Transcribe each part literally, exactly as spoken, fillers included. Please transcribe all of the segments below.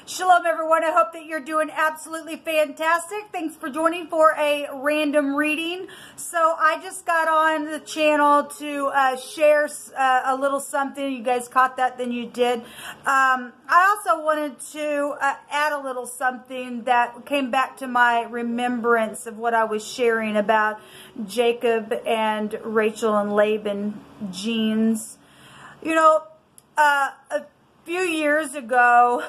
Shalom, everyone. I hope that you're doing absolutely fantastic. Thanks for joining for a random reading. So I just got on the channel to uh, share uh, a little something. You guys caught that, then you did. Um, I also wanted to uh, add a little something that came back to my remembrance of what I was sharing about Jacob and Rachel and Laban genes. You know, uh, a few years ago,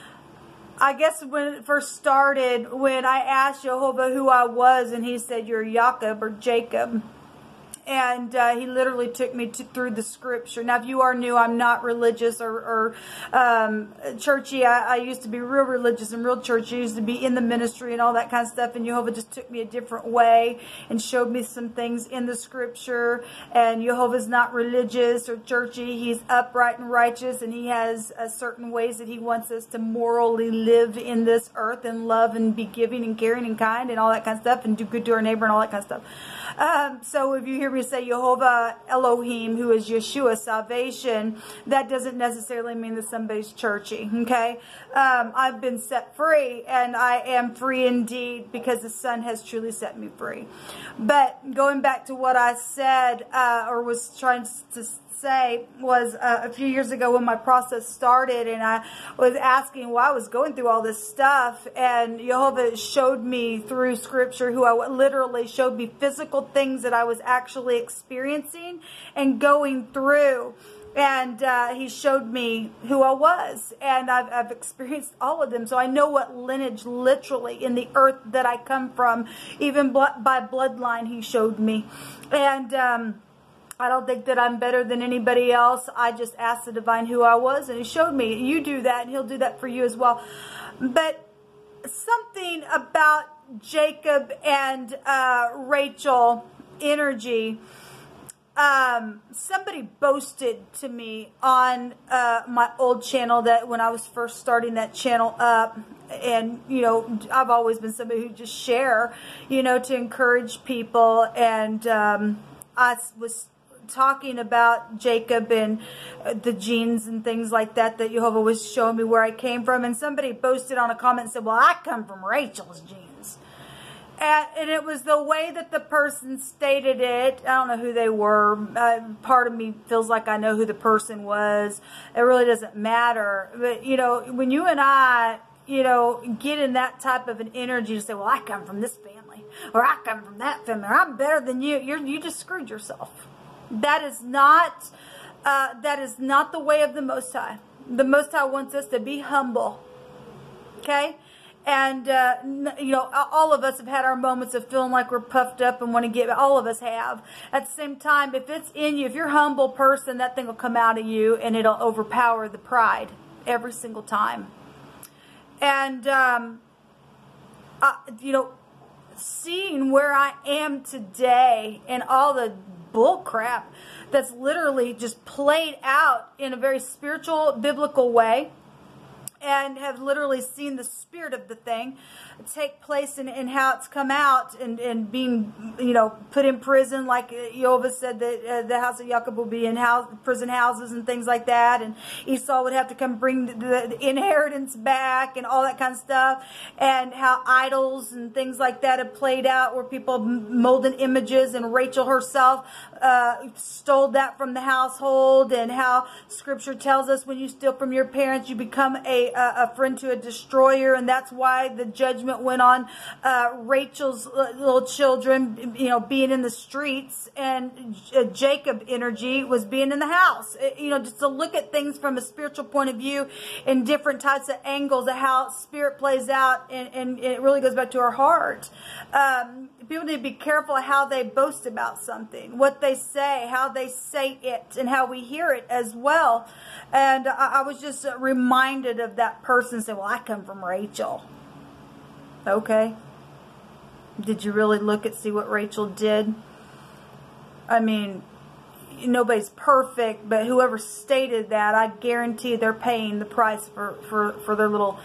I guess when it first started, when I asked Jehovah who I was, and he said, "You're Jacob or Jacob." And uh, he literally took me to, through the scripture. Now, if you are new, I'm not religious or, or um, churchy. I, I used to be real religious and real churchy. I used to be in the ministry and all that kind of stuff. And Jehovah just took me a different way and showed me some things in the scripture. And Jehovah's not religious or churchy. He's upright and righteous. And he has uh, certain ways that he wants us to morally live in this earth and love and be giving and caring and kind and all that kind of stuff. And do good to our neighbor and all that kind of stuff. Um, so if you hear me say Jehovah Elohim, who is Yeshua, salvation, that doesn't necessarily mean that somebody's churchy, okay? Um, I've been set free, and I am free indeed because the Son has truly set me free. But going back to what I said, uh, or was trying to say, was uh, a few years ago when my process started, and I was asking why I was going through all this stuff, and Jehovah showed me through scripture who I literally showed me physical things that I was actually experiencing and going through. And uh, he showed me who I was, and I've, I've experienced all of them. So I know what lineage literally in the earth that I come from, even by bloodline he showed me. And um I don't think that I'm better than anybody else. I just asked the divine who I was, and he showed me. You do that, and he'll do that for you as well. But something about Jacob and uh, Rachel energy, um, somebody boasted to me on uh, my old channel that when I was first starting that channel up, and, you know, I've always been somebody who just share, you know, to encourage people, and um, I was talking about Jacob and the genes and things like that that Jehovah was showing me where I came from, and somebody posted on a comment and said, "Well, I come from Rachel's genes." And, and it was the way that the person stated it. I don't know who they were. Uh, part of me feels like I know who the person was. It really doesn't matter. But, you know, when you and I, you know, get in that type of an energy to say, "Well, I come from this family," or "I come from that family," or "I'm better than you," you're, you just screwed yourself. That is not, uh, that is not the way of the Most High. The Most High wants us to be humble, okay? And, uh, you know, all of us have had our moments of feeling like we're puffed up and want to get, all of us have. At the same time, if it's in you, if you're a humble person, that thing will come out of you, and it'll overpower the pride every single time. And, um, uh, you know, seeing where I am today and all the bull crap that's literally just played out in a very spiritual, biblical way, and have literally seen the spirit of the thing take place in, in how it's come out and, and being, you know, put in prison, like Jehovah said that uh, the house of Jacob will be in house, prison houses and things like that, and Esau would have to come bring the, the, the inheritance back and all that kind of stuff, and how idols and things like that have played out where people molding images, and Rachel herself uh, stole that from the household, and how scripture tells us when you steal from your parents you become a, a, a friend to a destroyer, and that's why the judgment went on uh, Rachel's little children, you know, being in the streets, and uh, Jacob energy was being in the house. It, you know, just to look at things from a spiritual point of view in different types of angles of how spirit plays out, and, and, and it really goes back to our heart. Um, people need to be careful how they boast about something, what they say, how they say it, and how we hear it as well. And I, I was just reminded of that person saying, "Well, I come from Rachel." Okay. Did you really look at see what Rachel did? I mean, nobody's perfect, but whoever stated that, I guarantee they're paying the price for, for, for their little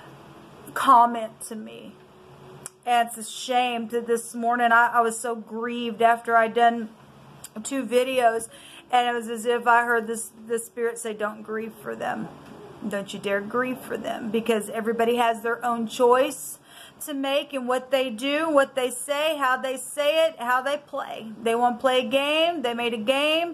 comment to me. And it's a shame that this morning I, I was so grieved after I'd done two videos, and it was as if I heard this, the Spirit say, "Don't grieve for them." Don't you dare grieve for them, because everybody has their own choice to make in what they do, what they say, how they say it, how they play. They want to play a game. They made a game.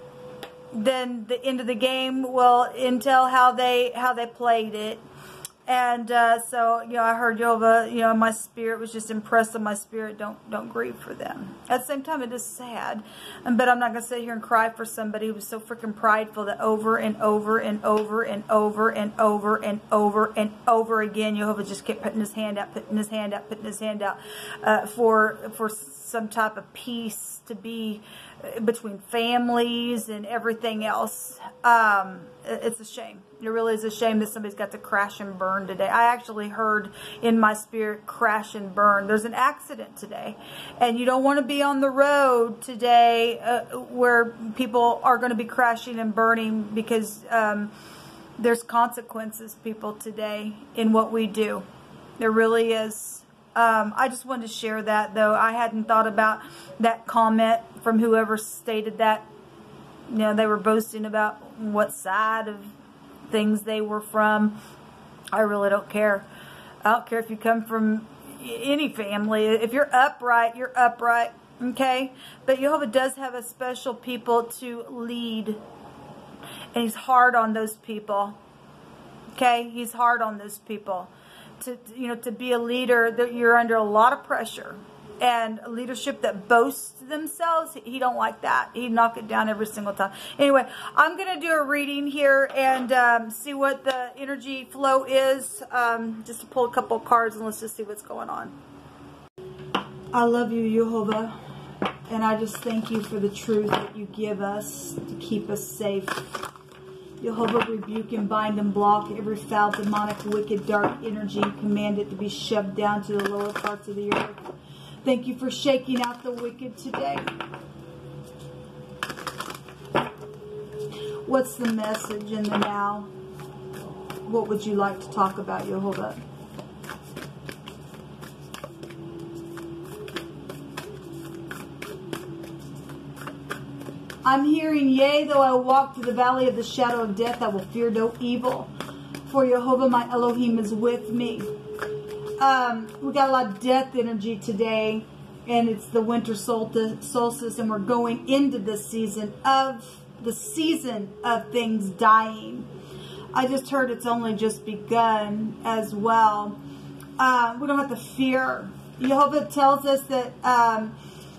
Then the end of the game will entail how they how they played it. And uh, so, you know, I heard Jehovah, you know, my spirit was just impressed on my spirit. Don't don't grieve for them. At the same time, it is sad. Um, but I'm not going to sit here and cry for somebody who was so freaking prideful that over and over and over and over and over and over and over again, Jehovah just kept putting his hand out, putting his hand out, putting his hand out uh, for for some type of peace to be between families and everything else. Um, it's a shame. It really is a shame that somebody's got to crash and burn today. I actually heard in my spirit, crash and burn. There's an accident today. And you don't want to be on the road today uh, where people are going to be crashing and burning, because um, there's consequences, people, today in what we do. There really is. Um, I just wanted to share that, though. I hadn't thought about that comment from whoever stated that. You know, they were boasting about what side of things they were from. I really don't care. I don't care if you come from any family. If you're upright, you're upright, okay? But Jehovah does have a special people to lead, and he's hard on those people, okay? He's hard on those people. To, you know, to be a leader, that you're under a lot of pressure. And leadership that boasts themselves, he don't like that. He'd knock it down every single time. Anyway, I'm going to do a reading here and um, see what the energy flow is. Um, just to pull a couple of cards and let's just see what's going on. I love you, Jehovah. And I just thank you for the truth that you give us to keep us safe. Jehovah, rebuke and bind and block every foul, demonic, wicked, dark energy. Command it to be shoved down to the lower parts of the earth. Thank you for shaking out the wicked today. What's the message in the now? What would you like to talk about, Jehovah? I'm hearing, yea, though I walk through the valley of the shadow of death, I will fear no evil. For Jehovah, my Elohim, is with me. Um, we got a lot of death energy today, and it's the winter solstice, and we're going into the season of the season of things dying. I just heard it's only just begun as well. Uh, we don't have to fear. Jehovah tells us that um,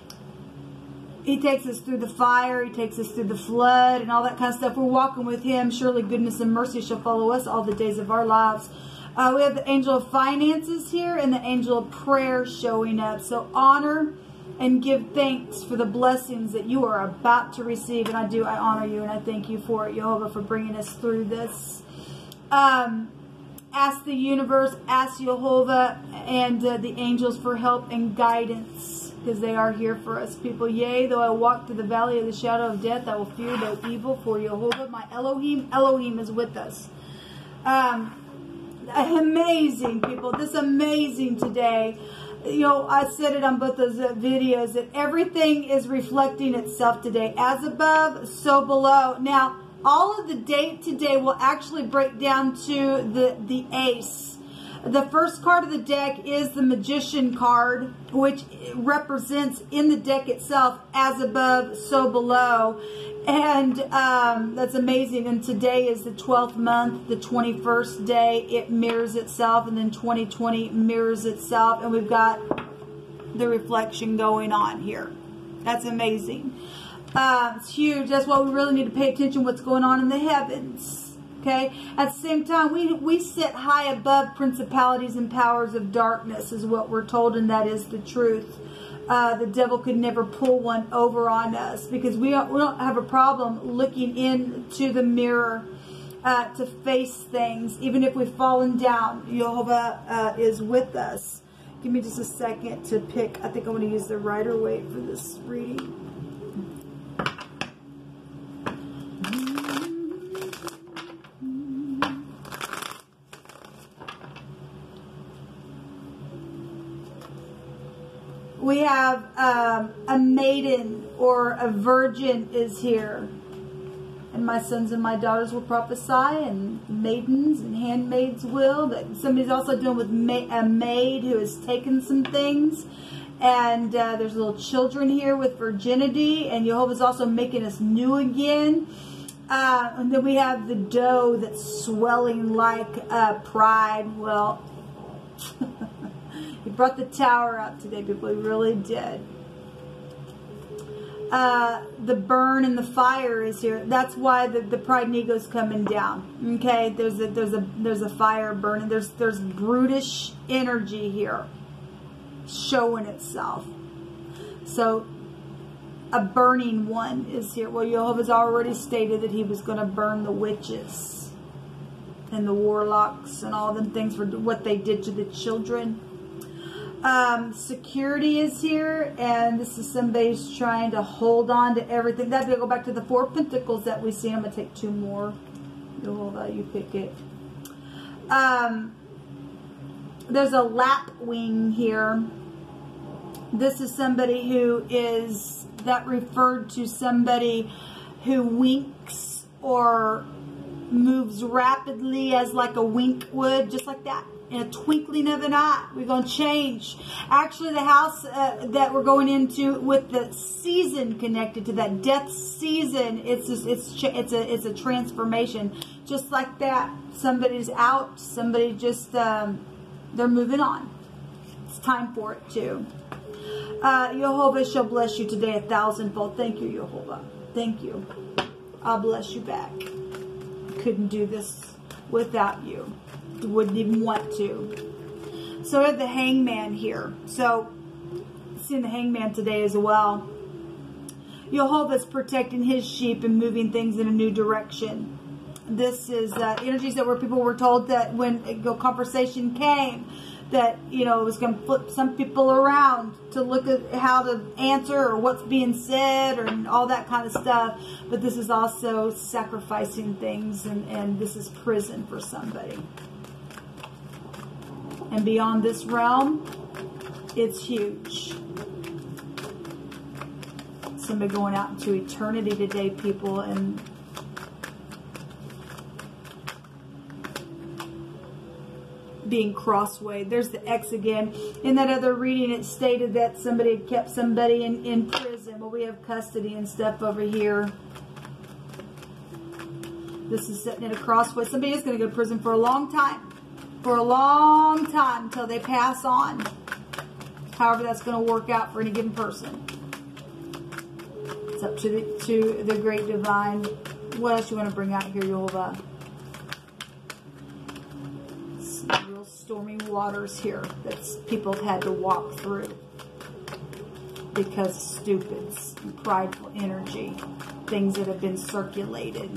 he takes us through the fire, he takes us through the flood, and all that kind of stuff. We're walking with him. Surely goodness and mercy shall follow us all the days of our lives. Uh, we have the angel of finances here and the angel of prayer showing up. So honor and give thanks for the blessings that you are about to receive. And I do, I honor you and I thank you for it, Jehovah, for bringing us through this. Um, ask the universe, ask Jehovah and uh, the angels for help and guidance, because they are here for us, people. Yea, though I walk through the valley of the shadow of death, I will fear no evil, for Jehovah, my Elohim, Elohim is with us. Um... Amazing, people. This is amazing today. You know, I said it on both those uh, videos that everything is reflecting itself today. As above, so below. Now, all of the date today will actually break down to the, the ace. The first card of the deck is the Magician card, which represents in the deck itself, as above, so below. And um, that's amazing. And today is the twelfth month, the twenty-first day. It mirrors itself, and then twenty twenty mirrors itself. And we've got the reflection going on here. That's amazing. Uh, it's huge. That's why we really need to pay attention to what's going on in the heavens. Okay? At the same time, we, we sit high above principalities and powers of darkness is what we're told, and that is the truth. Uh, the devil could never pull one over on us, because we don't, we don't have a problem looking into the mirror uh, to face things. Even if we've fallen down, Jehovah uh, is with us. Give me just a second to pick. I think I'm going to use the Rider-Waite for this reading. We have um, a maiden or a virgin is here. And and my sons and my daughters will prophesy, and maidens and handmaids will. That somebody's also dealing with ma a maid who has taken some things. And uh, there's little children here with virginity, and Jehovah's also making us new again. Uh, and then we have the dough that's swelling like uh, pride. Well, he brought the tower out today, people. He really did. Uh, the burn and the fire is here. That's why the, the pride and ego is coming down. Okay, there's a there's a there's a fire burning. There's there's brutish energy here showing itself. So a burning one is here. Well, Jehovah's already stated that he was going to burn the witches and the warlocks and all them things for what they did to the children. Um, security is here, and this is somebody's trying to hold on to everything. That's going to go back to the Four of Pentacles that we see. I'm going to take two more. Jehovah, you pick it. Um, there's a lapwing here. This is somebody who is, that referred to somebody who winks or moves rapidly as like a wink would, just like that. In a twinkling of an eye, we're going to change. Actually, the house uh, that we're going into with the season connected to that death season, it's just, it's it's a it's a transformation, just like that. Somebody's out. Somebody just um, they're moving on. It's time for it too. Uh, Jehovah shall bless you today a thousandfold. Thank you, Jehovah. Thank you. I'll bless you back. Couldn't do this without you. Wouldn't even want to. So we have the hangman here. So seeing the hangman today as well. Jehovah's protecting his sheep and moving things in a new direction. This is uh, energies that where people were told that when a conversation came, that, you know, it was going to flip some people around to look at how to answer or what's being said or all that kind of stuff. But this is also sacrificing things, and, and this is prison for somebody. And beyond this realm, it's huge. Somebody going out into eternity today, people, and being crossway. There's the X again. In that other reading, it stated that somebody had kept somebody in, in prison. Well, we have custody and stuff over here. This is sitting at a crossway. Somebody is going to go to prison for a long time. For a long time until they pass on. However that's going to work out for any given person. It's up to the, to the great divine. What else you want to bring out here, Jehovah? Some real stormy waters here that people have had to walk through. Because of stupids and prideful energy. Things that have been circulated.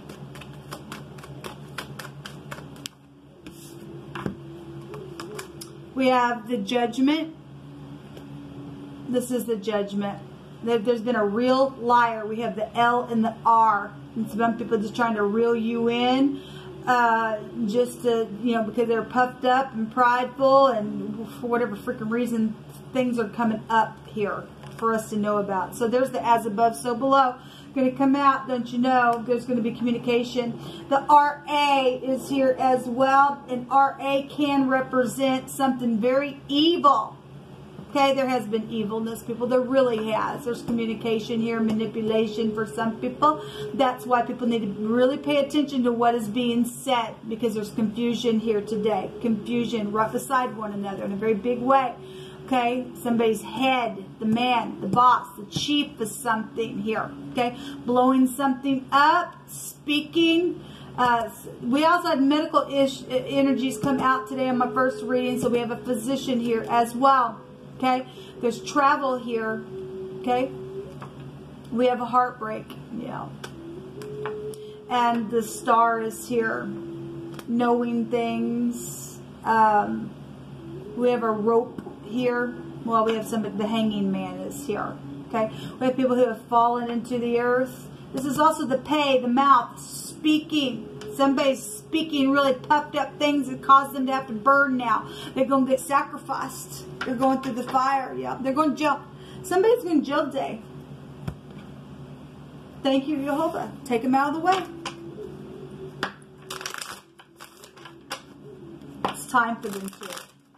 We have the judgment. This is the judgment. There's been a real liar. We have the L and the R. And some people just trying to reel you in. Uh, just to, you know, because they're puffed up and prideful. And for whatever freaking reason, things are coming up here for us to know about. So there's the as above, so below. Going to come out, don't you know, there's going to be communication. The R A is here as well, and R A can represent something very evil. Okay, there has been evilness, people. There really has. There's communication here, manipulation for some people. That's why people need to really pay attention to what is being said, because there's confusion here today. Confusion right beside one another in a very big way. Okay, somebody's head, the man, the boss, the chief of something here. Okay, blowing something up, speaking. Uh, we also had medical ish energies come out today on my first reading, so we have a physician here as well. Okay, there's travel here. Okay, we have a heartbreak. Yeah, and the star is here, knowing things. Um, we have a rope here. Well, we have some, the hanging man is here. Okay, we have people who have fallen into the earth. This is also the pay, the mouth, speaking. Somebody's speaking really puffed up things that cause them to have to burn now. They're going to get sacrificed. They're going through the fire. Yeah, they're going to jail. Somebody's going to jail today. Thank you, Jehovah. Take them out of the way. It's time for them to.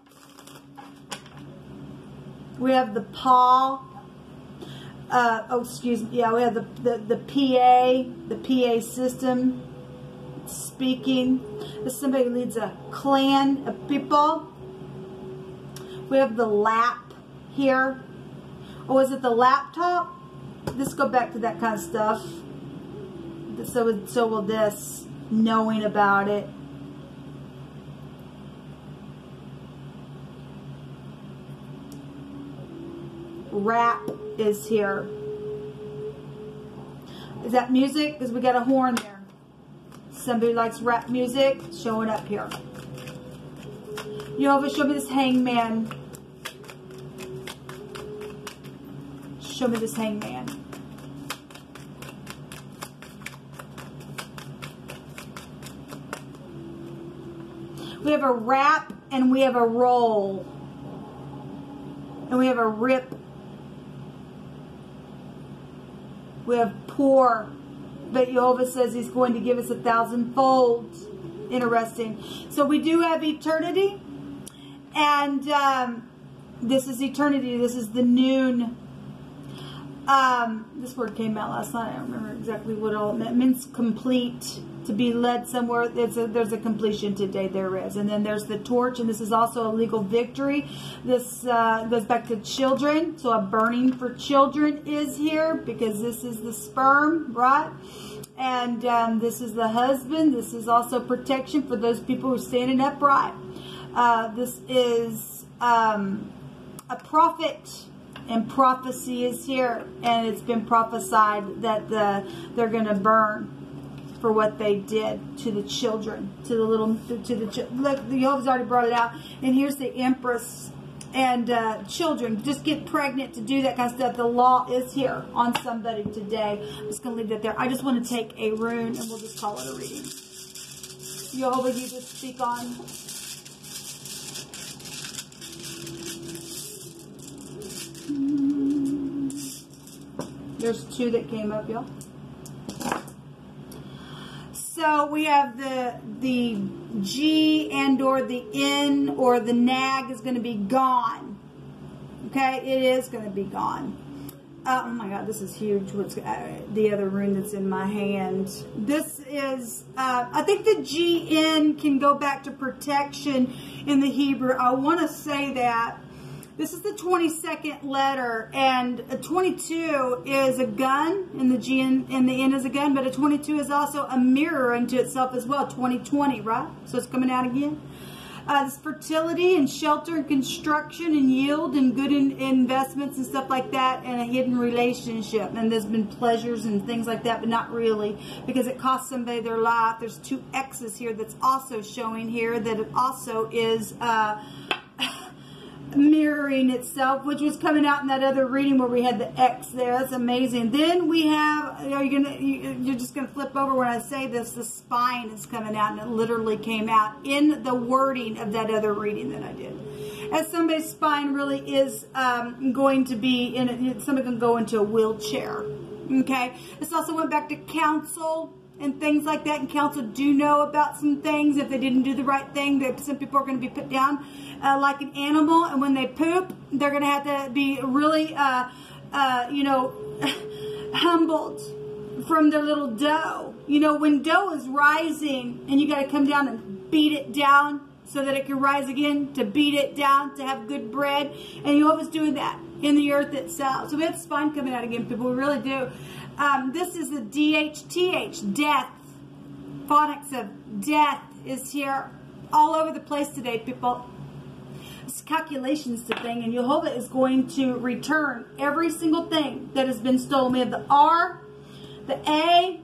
We have the paw. Uh, oh, excuse me. Yeah, we have the, the, the P A, the P A system speaking. If somebody leads a clan of people. We have the lap here. Or is it the laptop? Let's go back to that kind of stuff. So, so will this, knowing about it. Rap is here. Is that music? Because we got a horn there. Somebody likes rap music, showing up here. Jehovah, show me this hangman. Show me this hangman. We have a rap and we have a roll. And we have a rip. We have poor. But Jehovah says he's going to give us a thousandfold. Interesting. So we do have eternity. And um, this is eternity. This is the noon. Um, this word came out last night. I don't remember exactly what all it meant. It means complete. To be led somewhere. It's a, there's a completion today. There is. And then there's the torch. And this is also a legal victory. This uh, goes back to children. So a burning for children is here. Because this is the sperm. Right? And um, this is the husband. This is also protection for those people who are standing upright. Uh, this is um, a prophet. And prophecy is here. And it's been prophesied that the, they're going to burn for what they did to the children, to the little, to the, look, the Jehovah's already brought it out. And here's the Empress and uh, children. Just get pregnant to do that kind of stuff. The law is here on somebody today. I'm just going to leave that there. I just want to take a rune and we'll just call it a reading. Jehovah, you just speak on. There's two that came up, y'all. So we have the the G and or the N or the nag is going to be gone. Okay, it is going to be gone. Uh, oh my God, this is huge. What's uh, the other rune that's in my hand? This is, uh, I think the G N can go back to protection in the Hebrew. I want to say that. This is the twenty-second letter, and a twenty-two is a gun, and the G and, and the N is a gun, but a twenty-two is also a mirror unto itself as well, twenty twenty, right? So it's coming out again. Uh, this fertility and shelter and construction and yield and good in, investments and stuff like that, and a hidden relationship. And there's been pleasures and things like that, but not really, because it cost somebody their life. There's two X's here that's also showing here that it also is... Uh, mirroring itself, which was coming out in that other reading where we had the X there. That's amazing. Then we have, are you gonna, you're just gonna flip over when I say this, the spine is coming out, and it literally came out in the wording of that other reading that I did. As somebody's spine really is um, going to be in it, somebody can go into a wheelchair. Okay. This also went back to counsel and things like that, and counsel do know about some things. If they didn't do the right thing, that some people are going to be put down uh, like an animal, and when they poop, they're going to have to be really, uh, uh, you know, humbled from their little dough. You know, when dough is rising, and you got to come down and beat it down so that it can rise again, to beat it down, to have good bread, and you always doing that in the earth itself. So we have the spine coming out again, people. We really do. Um, this is the D H T H, death. Phonics of death is here all over the place today, people. It's calculations to thing, and Jehovah is going to return every single thing that has been stolen. We have the R, the A,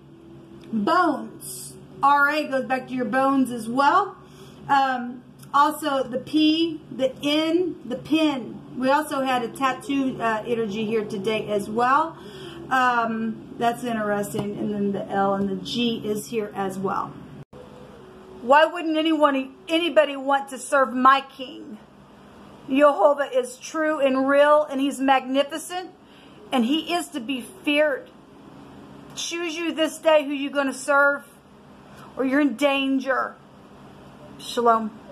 bones. R A goes back to your bones as well. Um, also the P, the N, the pin. We also had a tattoo uh, energy here today as well. Um, that's interesting. And then the L and the G is here as well. Why wouldn't anyone, anybody want to serve my king? Jehovah is true and real, and he's magnificent, and he is to be feared. Choose you this day who you're going to serve, or you're in danger. Shalom.